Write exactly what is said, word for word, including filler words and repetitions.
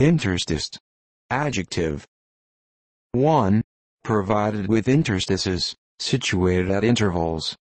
Intersticed. Adjective. one. Provided with interstices, situated at intervals.